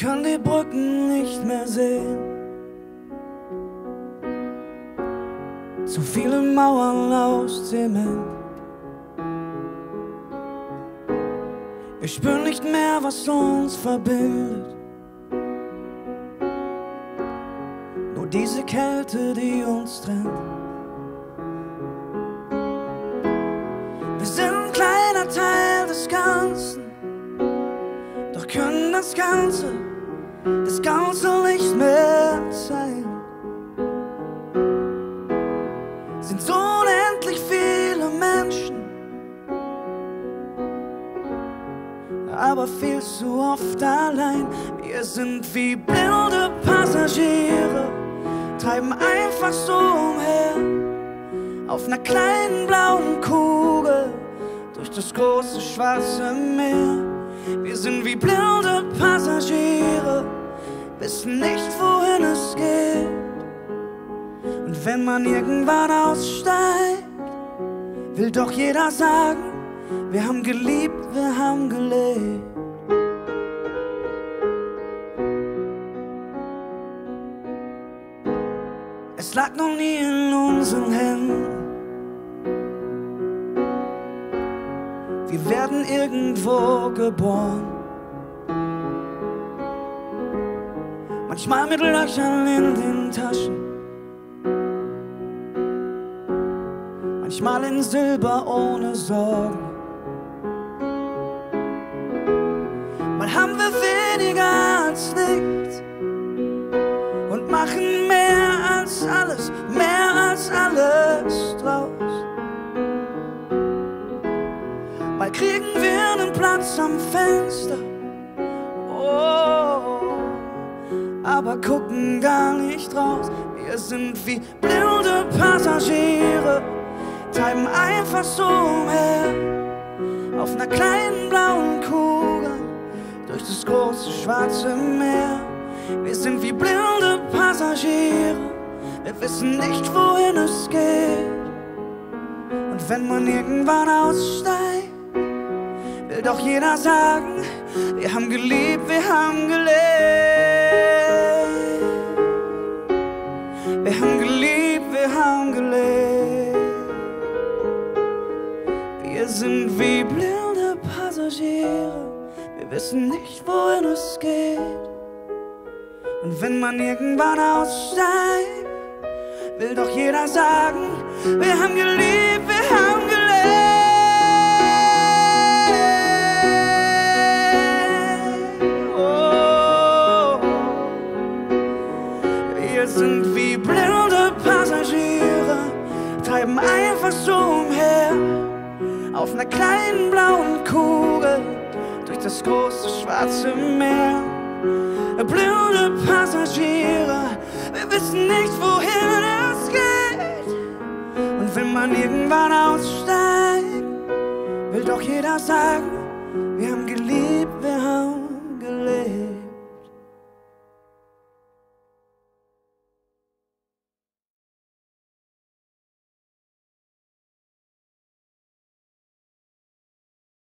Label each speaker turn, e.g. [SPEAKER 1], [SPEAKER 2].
[SPEAKER 1] kann die Brücken nicht mehr sehen. Zu viele Mauern aus Zement. Wir spüren nicht mehr, was uns verbindet. Nur diese Kälte, die uns trennt. Wir sind ein kleiner Teil des Ganzen, doch können das Ganze nicht mehr sein. Sind so unendlich viele Menschen, aber viel zu oft allein. Wir sind wie blinde Passagiere, treiben einfach so umher, auf einer kleinen blauen Kugel, durch das große schwarze Meer. Wir sind wie blinde Passagiere, wissen nicht, wohin es geht. Und wenn man irgendwann aussteigt, will doch jeder sagen, wir haben geliebt, wir haben gelebt. Es lag noch nie in unseren Händen. Wir werden irgendwo geboren. Manchmal mit Löchern in den Taschen, manchmal in Silber ohne Sorgen. Mal haben wir weniger als nichts und machen mehr als alles draus. Mal kriegen wir einen Platz am Fenster, oh, aber gucken gar nicht raus. Wir sind wie blinde Passagiere, treiben einfach so umher, auf einer kleinen blauen Kugel, durch das große schwarze Meer. Wir sind wie blinde Passagiere, wir wissen nicht, wohin es geht. Und wenn man irgendwann aussteigt, will doch jeder sagen, wir haben geliebt, wir haben gelebt. Wir haben geliebt, wir haben gelebt. Wir sind wie blinde Passagiere, wir wissen nicht, wohin es geht. Und wenn man irgendwann aussteigt, will doch jeder sagen, wir haben geliebt, wir haben gelebt. Oh, wir sind wie blinde Passagiere, treiben einfach so umher, auf einer kleinen blauen Kugel, durch das große schwarze Meer. Blinde Passagiere, wir wissen nicht, wohin es geht. Und wenn man irgendwann aussteigt, will doch jeder sagen,